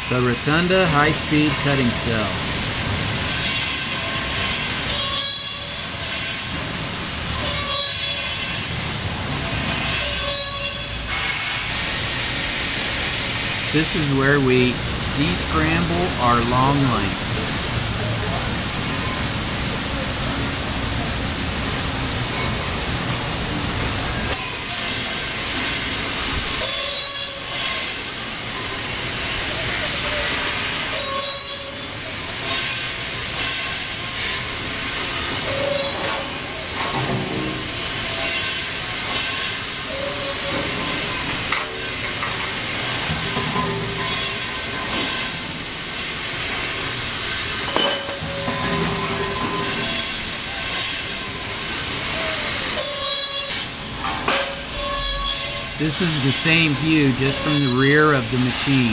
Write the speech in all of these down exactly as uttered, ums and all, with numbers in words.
The Rattunde high-speed cutting cell. This is where we descramble our long lengths. This is the same view just from the rear of the machine.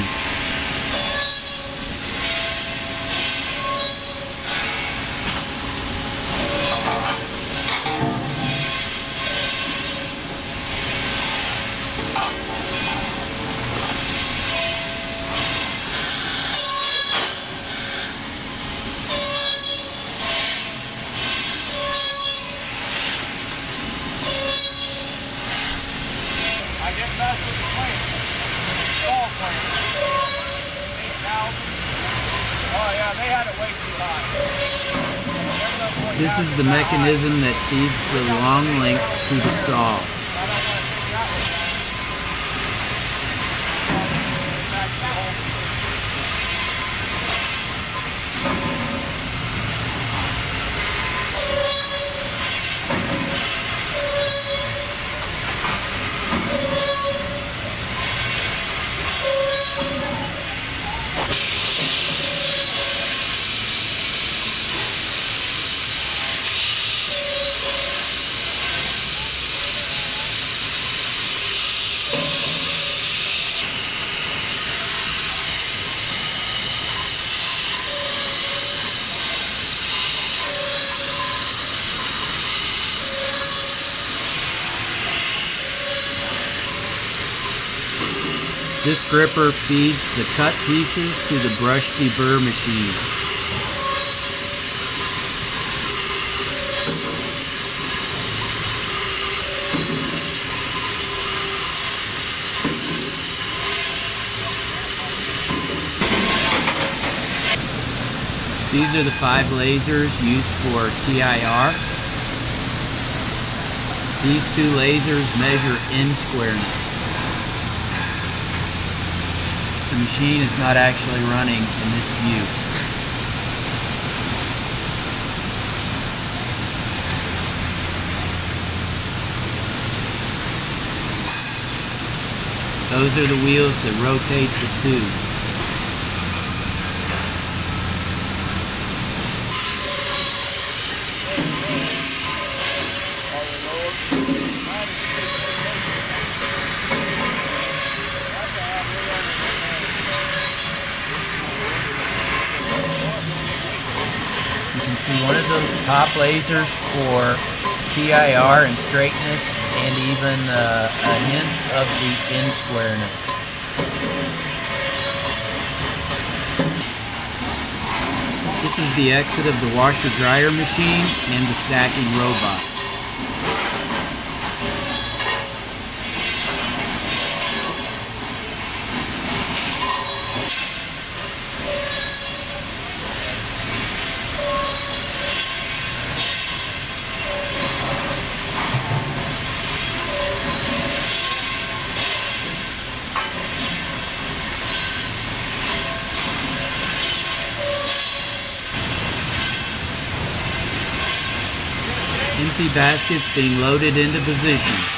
I get back with the plane. Small plane. eight thousand. Oh yeah, they had it way too high. This is the mechanism that feeds the long length to the saw. This gripper feeds the cut pieces to the brush deburr machine. These are the five lasers used for T I R. These two lasers measure end squareness. The machine is not actually running in this view. Those are the wheels that rotate the tube. You can see one of the top lasers for T I R and straightness, and even uh, a hint of the end squareness. This is the exit of the washer-dryer machine and the stacking robot. Empty baskets being loaded into position.